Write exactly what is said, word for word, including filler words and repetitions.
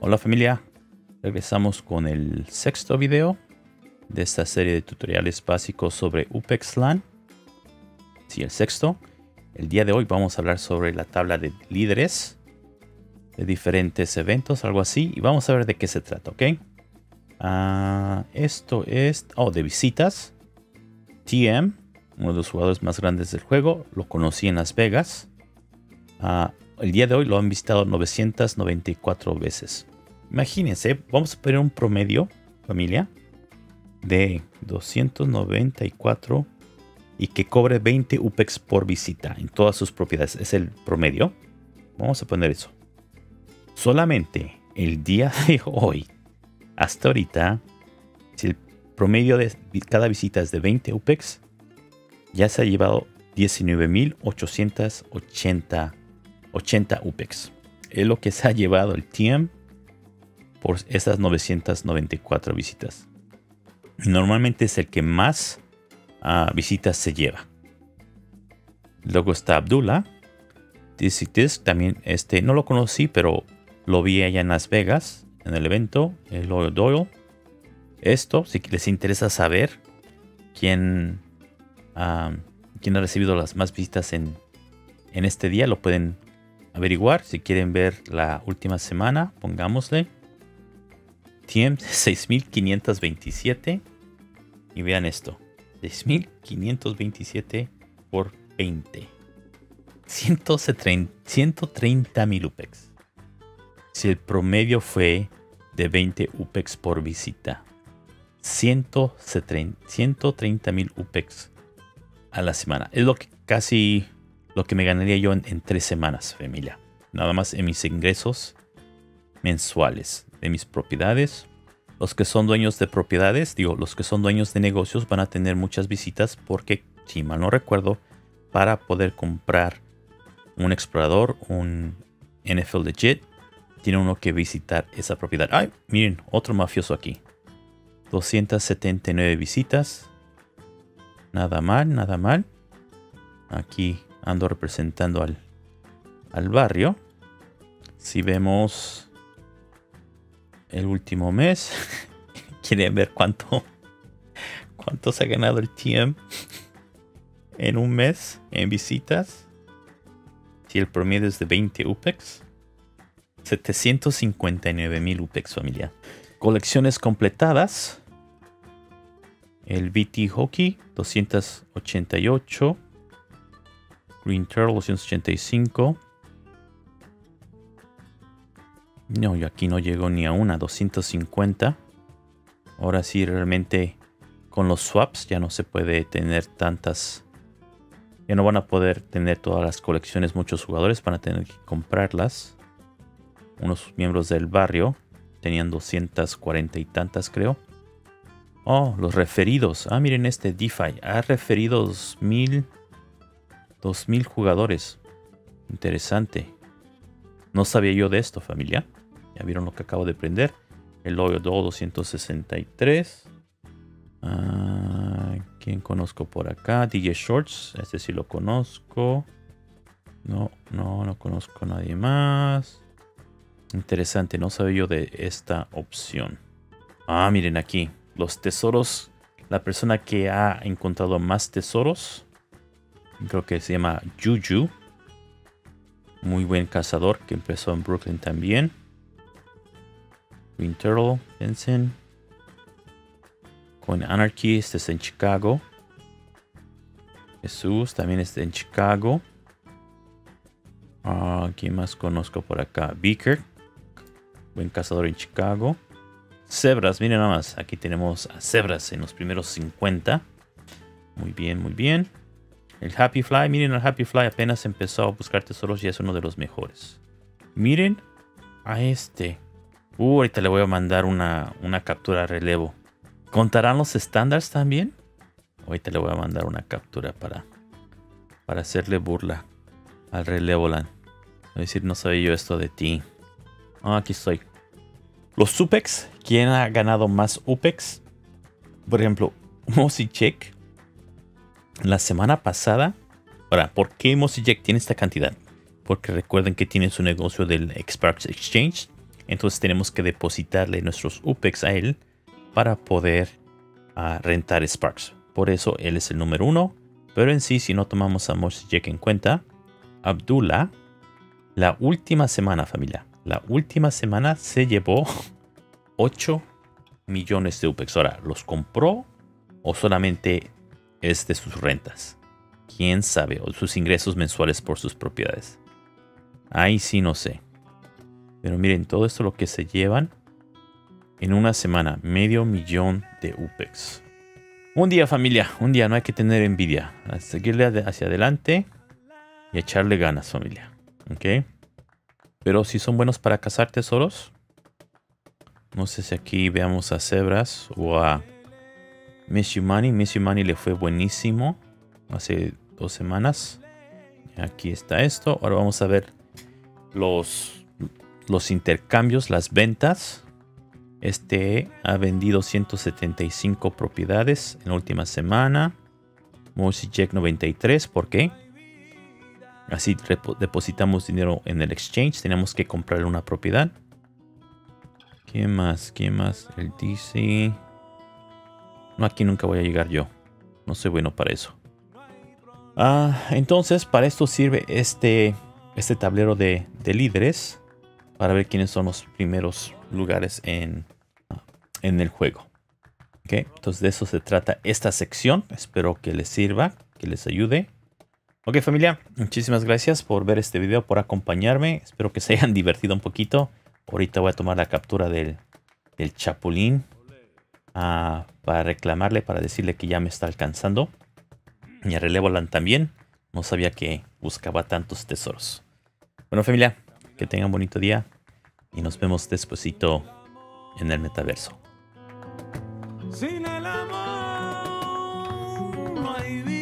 Hola familia, regresamos con el sexto video de esta serie de tutoriales básicos sobre UPEX LAN. Sí, el sexto. El día de hoy vamos a hablar sobre la tabla de líderes de diferentes eventos, algo así, y vamos a ver de qué se trata, ¿ok? Uh, esto es, oh, de visitas. T M, uno de los jugadores más grandes del juego, lo conocí en Las Vegas. Uh, el día de hoy lo han visitado novecientas noventa y cuatro veces. Imagínense, vamos a poner un promedio, familia, de doscientos noventa y cuatro y que cobre veinte UPEX por visita en todas sus propiedades. Es el promedio. Vamos a poner eso. Solamente el día de hoy, hasta ahorita, si el promedio de cada visita es de veinte UPEX, ya se ha llevado diecinueve mil ochocientos ochenta UPEX. Es lo que se ha llevado el T M por esas novecientas noventa y cuatro visitas. Normalmente es el que más uh, visitas se lleva. Luego está Abdullah. Dizzy Disc, también este, no lo conocí, pero lo vi allá en Las Vegas, en el evento, el Loyal Doyle. Esto, si les interesa saber quién, uh, quién ha recibido las más visitas en, en este día, lo pueden averiguar. Si quieren ver la última semana, pongámosle T M seis mil quinientos veintisiete. Y vean esto. seis mil quinientos veintisiete por veinte. ciento treinta mil UPEX. Si el promedio fue de veinte UPEX por visita. ciento treinta mil UPEX a la semana. Es lo que casi lo que me ganaría yo en, en tres semanas, familia. Nada más en mis ingresos mensuales de mis propiedades. Los que son dueños de propiedades, digo, los que son dueños de negocios van a tener muchas visitas porque, si mal no recuerdo, para poder comprar un explorador, un N F L Legit, tiene uno que visitar esa propiedad. ¡Ay! Miren, otro mafioso aquí. doscientas setenta y nueve visitas. Nada mal, nada mal. Aquí ando representando al, al barrio. Si vemos el último mes, quieren ver cuánto, cuánto se ha ganado el T M en un mes en visitas. Si el promedio es de veinte UPEX, setecientos cincuenta y nueve mil UPEX, familia. Colecciones completadas. El V T Hockey, doscientos ochenta y ocho. Green Turtle, doscientos ochenta y cinco. No, yo aquí no llego ni a una, doscientos cincuenta. Ahora sí, realmente con los swaps ya no se puede tener tantas. Ya no van a poder tener todas las colecciones muchos jugadores. Van a tener que comprarlas. Unos miembros del barrio tenían doscientas cuarenta y tantas, creo. Oh, los referidos. Ah, miren este DeFi. Ha referido dos mil jugadores. Interesante. No sabía yo de esto, familia. Ya vieron lo que acabo de prender. El Loyal Doyle doscientos sesenta y tres. Uh, ¿Quién conozco por acá? D J Shorts. Este sí lo conozco. No, no, no conozco a nadie más. Interesante. No sabía yo de esta opción. Ah, miren aquí. Los tesoros. La persona que ha encontrado más tesoros. Creo que se llama Juju. Muy buen cazador que empezó en Brooklyn también. Green Turtle, Vincent. Con Anarchy, este es en Chicago. Jesús también está en Chicago. Uh, ¿Quién más conozco por acá? Beaker. Buen cazador en Chicago. Zebras, miren nada más. Aquí tenemos a Zebras en los primeros cincuenta. Muy bien, muy bien. El Happy Fly, miren, el Happy Fly apenas empezó a buscar tesoros y es uno de los mejores. Miren a este. Uh, ahorita le voy a mandar una, una captura a relevo. ¿Contarán los estándares también? Ahorita le voy a mandar una captura para, para hacerle burla al relevo LAN. Voy a decir, no sabía yo esto de ti. Ah, aquí estoy. Los UPEX. ¿Quién ha ganado más UPEX? Por ejemplo, MossyJack. La semana pasada. Ahora, ¿por qué MossyJack tiene esta cantidad? Porque recuerden que tiene su negocio del X Sparks Exchange. Entonces tenemos que depositarle nuestros U P E X a él para poder uh, rentar Sparks. Por eso él es el número uno. Pero en sí, si no tomamos a Mosijek en cuenta, Abdullah, la última semana, familia, la última semana se llevó ocho millones de U P E X. Ahora, ¿los compró o solamente es de sus rentas? ¿Quién sabe? O sus ingresos mensuales por sus propiedades. Ahí sí no sé. Pero miren, todo esto lo que se llevan en una semana. Medio millón de U P E X. Un día, familia. Un día. No hay que tener envidia. A seguirle hacia adelante y echarle ganas, familia. ¿Ok? Pero si son buenos para cazar tesoros. No sé si aquí veamos a Zebras o a Miss You Money. Miss You Money le fue buenísimo hace dos semanas. Aquí está esto. Ahora vamos a ver los, los intercambios, las ventas. Este ha vendido ciento setenta y cinco propiedades en la última semana. Mosijek noventa y tres. ¿Por qué? Así depositamos dinero en el exchange. Tenemos que comprarle una propiedad. ¿Quién más? ¿Quién más? El D C. No, aquí nunca voy a llegar yo. No soy bueno para eso. Ah, entonces, para esto sirve este, este tablero de, de líderes. Para ver quiénes son los primeros lugares en, en el juego. ¿Ok? Entonces, de eso se trata esta sección. Espero que les sirva, que les ayude. Ok, familia. Muchísimas gracias por ver este video, por acompañarme. Espero que se hayan divertido un poquito. Ahorita voy a tomar la captura del, del chapulín uh, para reclamarle, para decirle que ya me está alcanzando. Y a Relevoland también. No sabía que buscaba tantos tesoros. Bueno, familia, que tengan un bonito día. Y nos vemos despuesito en el metaverso. Sin el amor no hay vida.